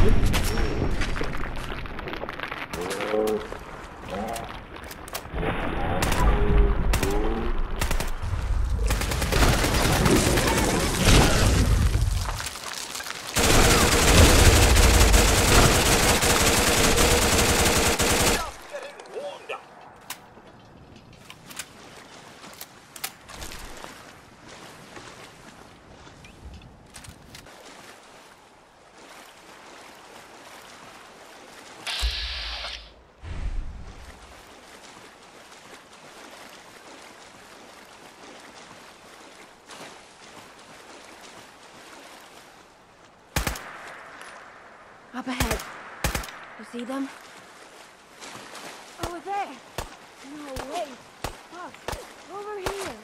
Up ahead. You see them? Over there. No, wait. Look. Over here.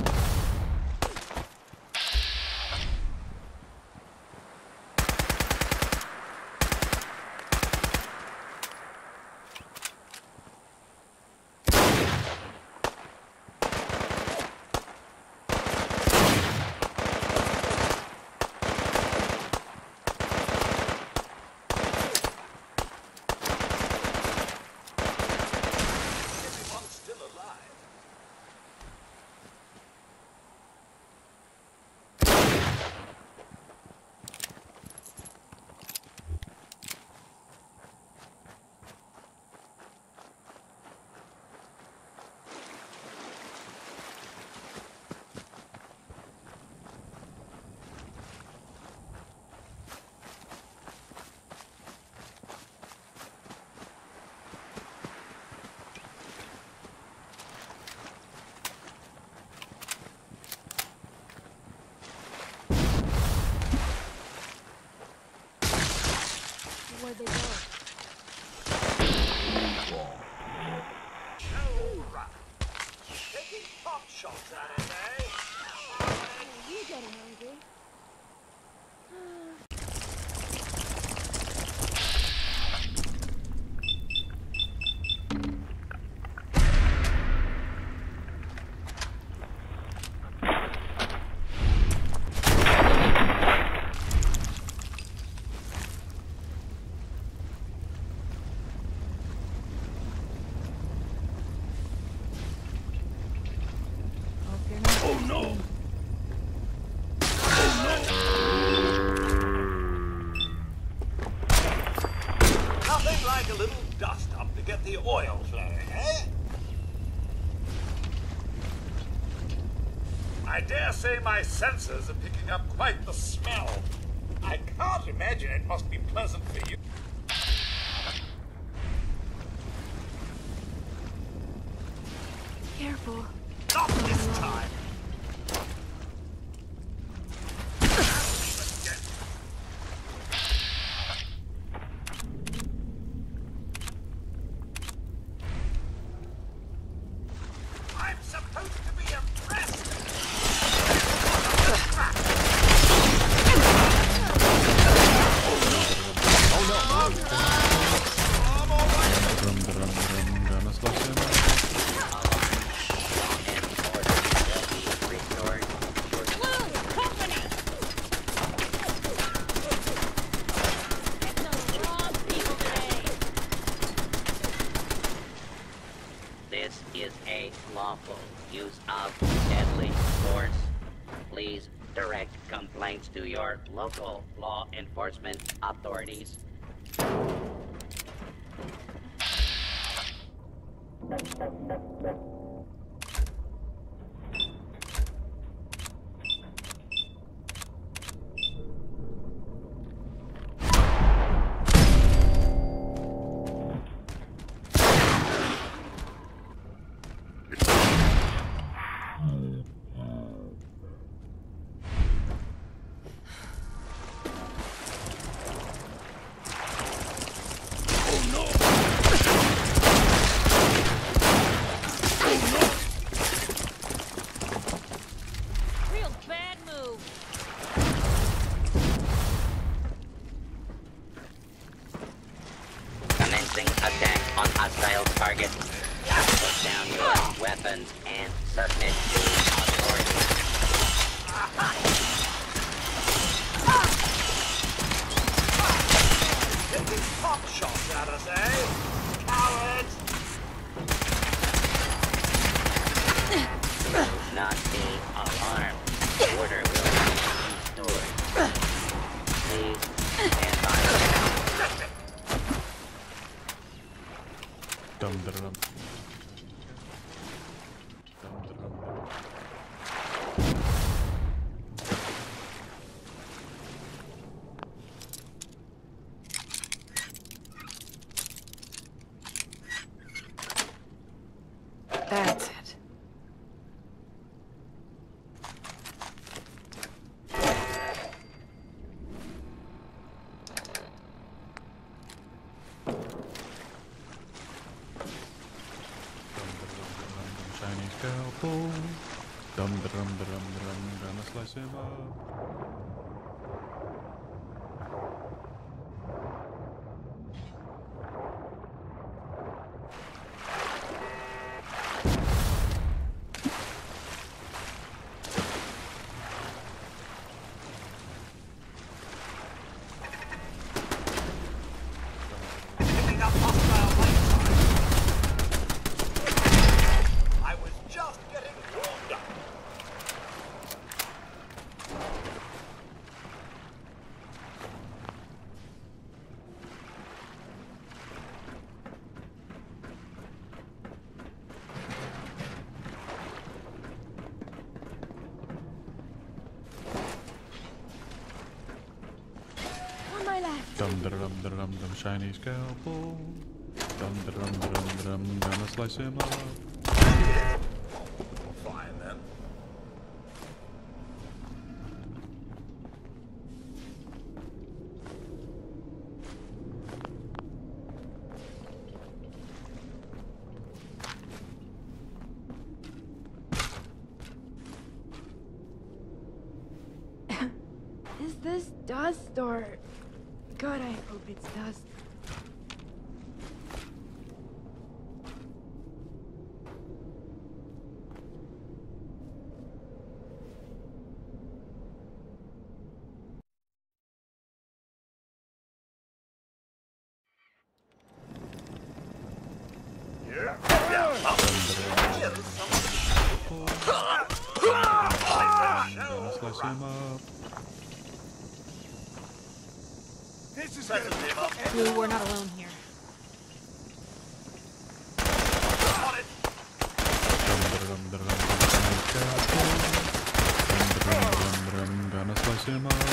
Where'd they go? Right. Taking pot shots at it, eh? Oh, you getting hungry? Oh no! Nothing like a little dust up to get the oil flowing, eh? I dare say my sensors are picking up quite the smell. I can't imagine it must be pleasant for you. Careful. Not this time! I'm supposed to be impressed! Oh no! I'm all right! This is a lawful use of deadly force. Please direct complaints to your local law enforcement authorities. Attack on hostile target. Put down your weapons and submit to authorities. shots at us, eh? Cowards! Do not be alarmed. The order will be restored. Please stand by now. Dum dum dum. Dum dum dum. That's it. Shiny scalpel. Dum dum dum dum. Gonna slice him up. Picking up hostile light I was just getting warmed up. On my left. Dum dum dum dum dum. Shiny scalpel. Dum dum dum dum. Gonna slice him up. Fine then. Is this dust or... God, I hope it's dust. Gonna slice him up. This is gonna be up. Blue, we're not alone here. On it. Dum dum dum dum. Shiny scalpel. Dum dum dum dum. Gonna slice him up.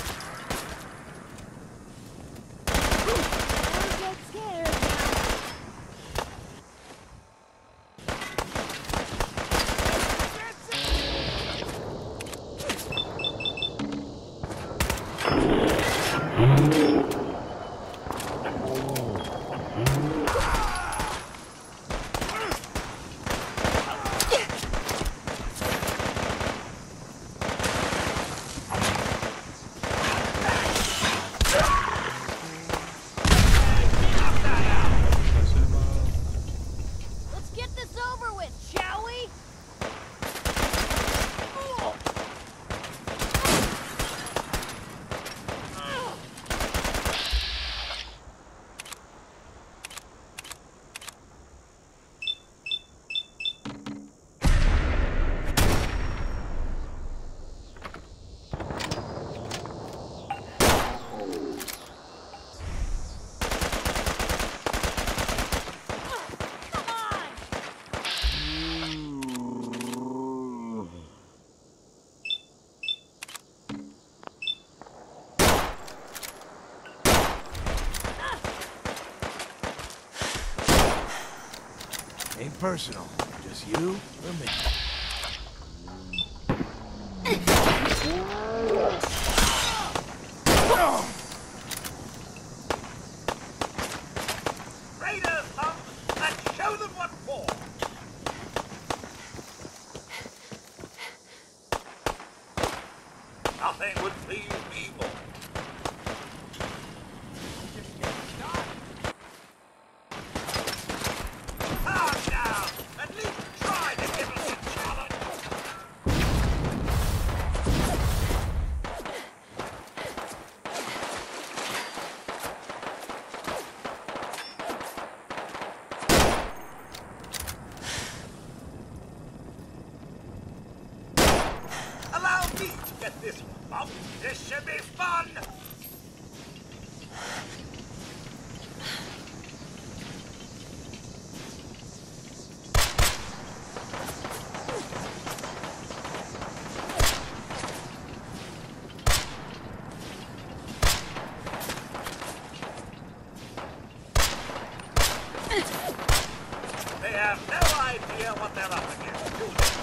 Don't get scared now. Slice him up. Let's get this over with, shall we? Ain't personal. Just you or me. Raiders come and show them what for. Nothing would please me more. Calm down. At least try to give us a chance. They have no idea what they're up against, do they?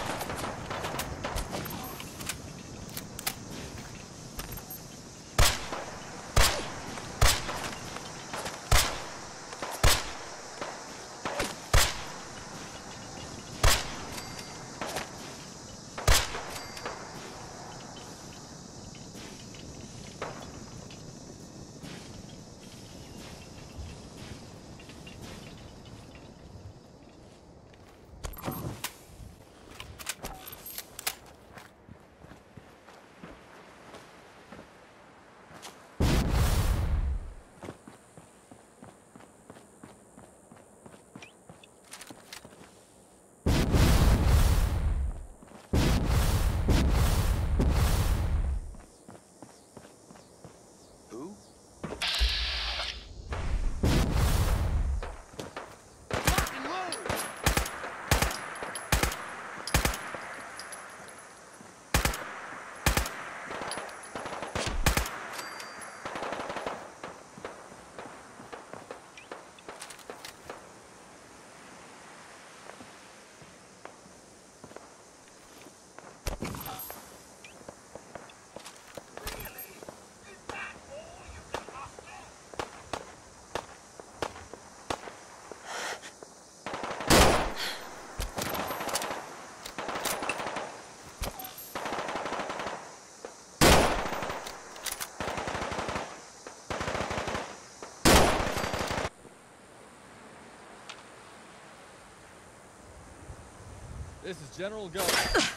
This is General Go.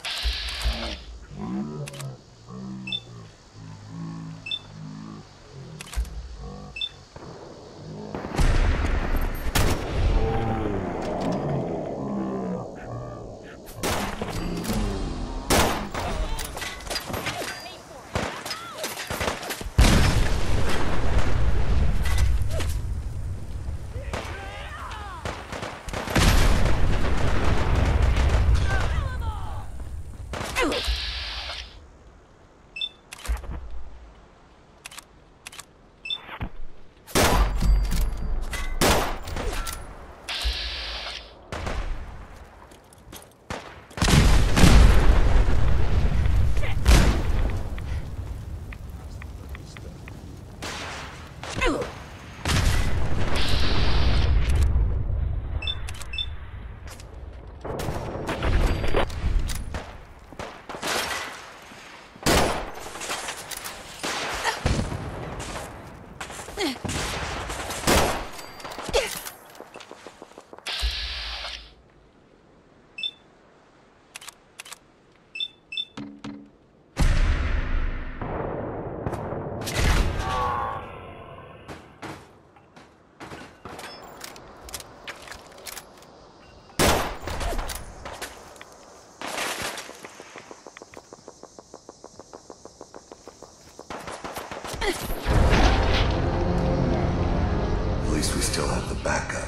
At least we still have the backup.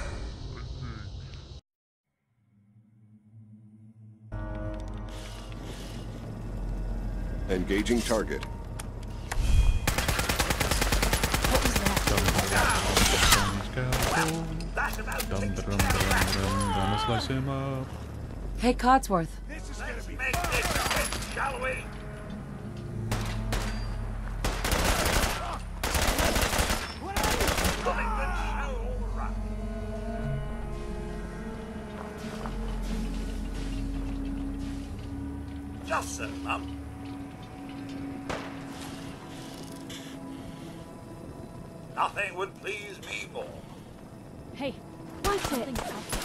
Engaging target. Gonna slice him up. Hey, Codsworth. Let's make this quick, shall we? Pulling the show right. Just so, Mum. Nothing would please me more. Hey, what's it?